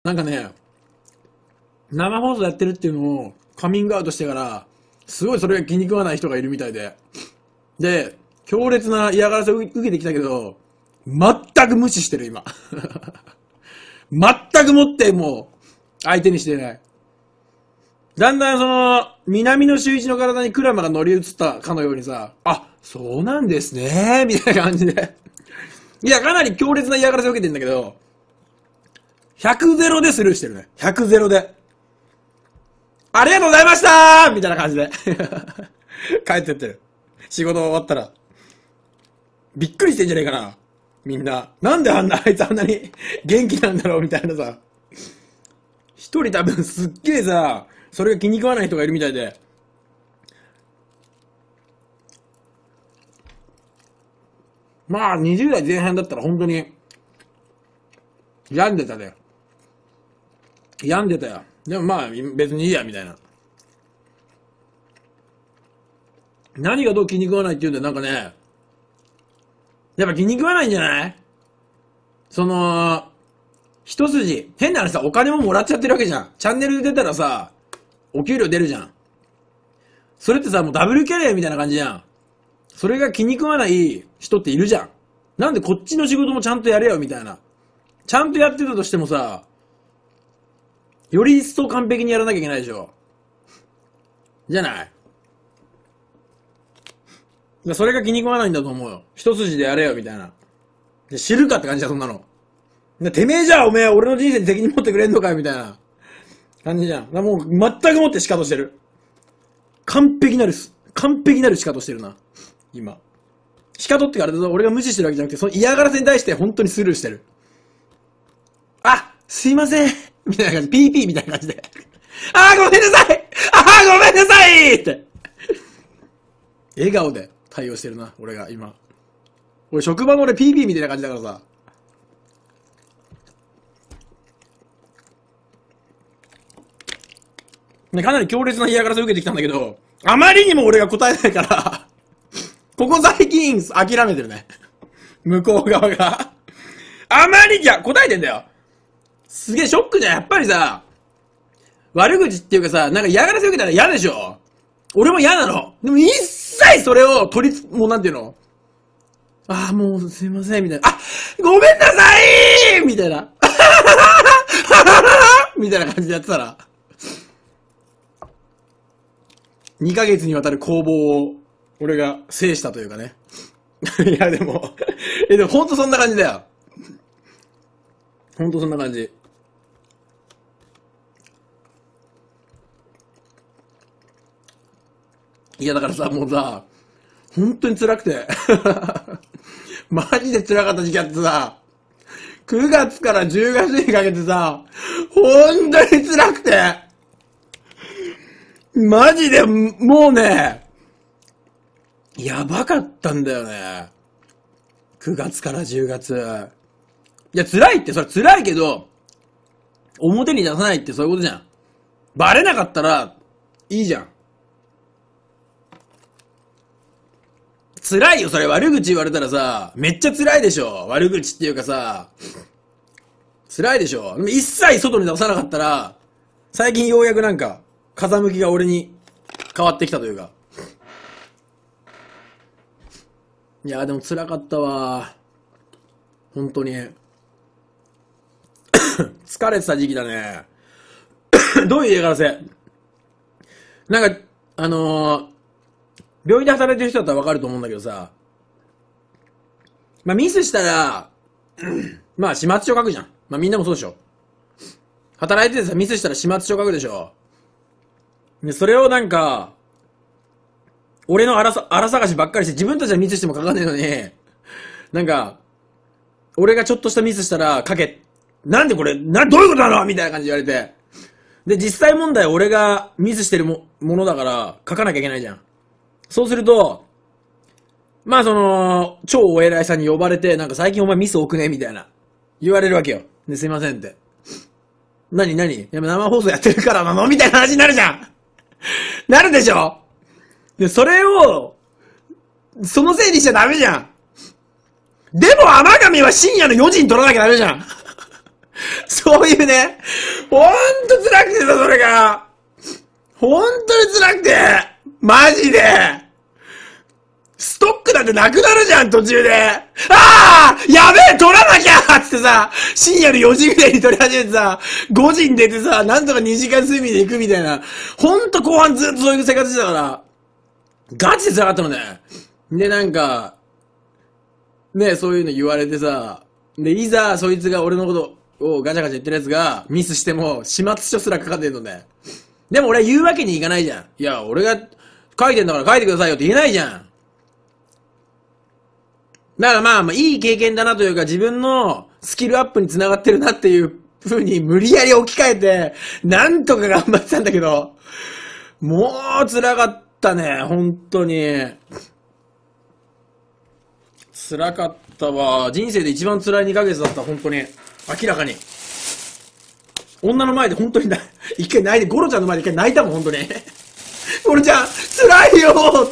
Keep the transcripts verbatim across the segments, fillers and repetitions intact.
なんかね、生放送やってるっていうのをカミングアウトしてから、すごいそれが気に食わない人がいるみたいで。で、強烈な嫌がらせを受けてきたけど、全く無視してる今。全くもってもう、相手にしてない。だんだんその、南の周一の体にクラマが乗り移ったかのようにさ、あ、そうなんですねみたいな感じで。いや、かなり強烈な嫌がらせを受けてんだけど、ひゃくゼロでスルーしてるね。ひゃくゼロで。ありがとうございましたーみたいな感じで。帰ってってる。仕事終わったら。びっくりしてんじゃねえかな。みんな。なんであんな、あいつあんなに元気なんだろうみたいなさ。一人多分すっげえさ、それが気に食わない人がいるみたいで。まあ、にじゅう代前半だったら本当に、病んでたね。病んでたよ。でもまあ、別にいいや、みたいな。何がどう気に食わないって言うんだよ、なんかね。やっぱ気に食わないんじゃない？その、一筋、変な話さ、お金ももらっちゃってるわけじゃん。チャンネルで出たらさ、お給料出るじゃん。それってさ、もうダブルキャリアみたいな感じじゃん。それが気に食わない人っているじゃん。なんでこっちの仕事もちゃんとやれよ、みたいな。ちゃんとやってたとしてもさ、より一層完璧にやらなきゃいけないでしょ。じゃない。それが気に食わないんだと思うよ。一筋でやれよ、みたいな。で知るかって感じだ、そんなの。てめえじゃあ、おめえ、俺の人生に責任持ってくれんのかよ、みたいな感じじゃん。もう、全くもって仕方してる。完璧なる、完璧なる仕方してるな。今。仕方ってかあれだぞ、俺が無視してるわけじゃなくて、その嫌がらせに対して本当にスルーしてる。あ、すいません。みたいな感じ。ピーピーみたいな感じで。あーごめんなさいあーごめんなさいって。笑顔で対応してるな、俺が今。俺職場の俺 ピーピー みたいな感じだからさ。ね、かなり強烈な嫌がらせを受けてきたんだけど、あまりにも俺が答えないから、ここ最近諦めてるね。向こう側が。あまりじゃ、答えてんだよ。すげえショックじゃん。やっぱりさ、悪口っていうかさ、なんか嫌がらせ受けたら嫌でしょ。俺も嫌なの。でも一切それを取りつ、もうなんていうのああ、もうすいません、みたいな。あ、ごめんなさいみたいな。みたいな感じでやってたら。にかげつにわたる攻防を、俺が制したというかね。いや、でも、え、でもほんとそんな感じだよ。ほんとそんな感じ。いや、だからさ、もうさ、本当に辛くて。マジで辛かった時期あってさ、くがつからじゅうがつにかけてさ、本当に辛くて、マジでもうね、やばかったんだよね。くがつからじゅうがつ。いや、辛いって、それ辛いけど、表に出さないってそういうことじゃん。バレなかったら、いいじゃん。辛いよ、それ悪口言われたらさ、めっちゃ辛いでしょ。悪口っていうかさ、辛いでしょ。でも一切外に出さなかったら、最近ようやくなんか、風向きが俺に変わってきたというか。いや、でも辛かったわ。本当に。疲れてた時期だね。どういう嫌がらせ？なんか、あのー、病院で働いてる人だったらわかると思うんだけどさ、まあミスしたら、まあ始末書書くじゃん。まあみんなもそうでしょ。働いててさ、ミスしたら始末書書くでしょ。で、それをなんか、俺の荒さ、荒探しばっかりして自分たちはミスしても書かねえのに、なんか、俺がちょっとしたミスしたら書け。なんでこれ、な、どういうことなのみたいな感じで言われて。で、実際問題俺がミスしてるも、ものだから書かなきゃいけないじゃん。そうすると、まあその、超お偉いさんに呼ばれて、なんか最近お前ミス多くねみたいな。言われるわけよ。で、すいませんって。何何いや、生放送やってるからなのみたいな話になるじゃんなるでしょ。で、それを、そのせいにしちゃダメじゃん。でも甘神は深夜のよじに撮らなきゃダメじゃんそういうね、ほんと辛くてさ、それが。ほんとに辛くて。マジで。ストックなんてなくなるじゃん、途中で。ああやべえ取らなきゃつってさ、深夜のよじぐらいに取り始めてさ、ごじに出てさ、なんとかにじかん睡眠で行くみたいな。ほんと後半ずっとそういう生活してたから、ガチで辛かったのね。で、なんか、ね、そういうの言われてさ、で、いざそいつが俺のことをガチャガチャ言ってるやつがミスしても、始末書すらかかってんのね。でも俺は言うわけにいかないじゃん。いや、俺が書いてんだから書いてくださいよって言えないじゃん。だからまあまあいい経験だなというか自分のスキルアップに繋がってるなっていう風に無理やり置き換えて、なんとか頑張ってたんだけど、もう辛かったね、本当に。辛かったわ。人生で一番辛いにかげつだった、本当に。明らかに。女の前で本当に一回泣いて、ゴロちゃんの前で一回泣いたもん、本当に。ゴロちゃん、辛いよーって。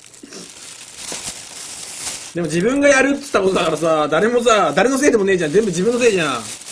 でも自分がやるって言ったことだからさ、誰もさ、誰のせいでもねえじゃん。全部自分のせいじゃん。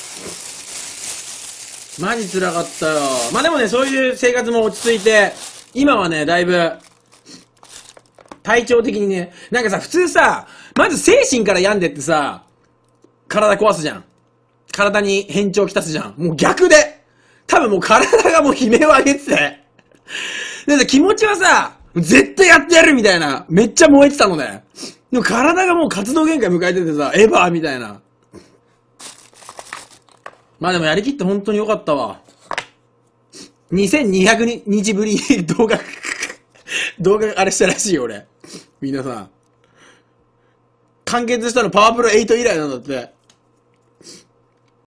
マジ辛かったよ。まあでもね、そういう生活も落ち着いて、今はね、だいぶ、体調的にね、なんかさ、普通さ、まず精神から病んでってさ、体壊すじゃん。体に変調きたすじゃん。もう逆で、多分もう体がもう悲鳴を上げてて、でさ、気持ちはさ、絶対やってやるみたいな、めっちゃ燃えてたのね。でも体がもう活動限界迎えててさ、エヴァーみたいな。まあでもやりきって本当に良かったわ。にせんにひゃくにちぶりに動画、動画あれしたらしいよ、俺。皆さん。完結したのパワープロエイト以来なんだって。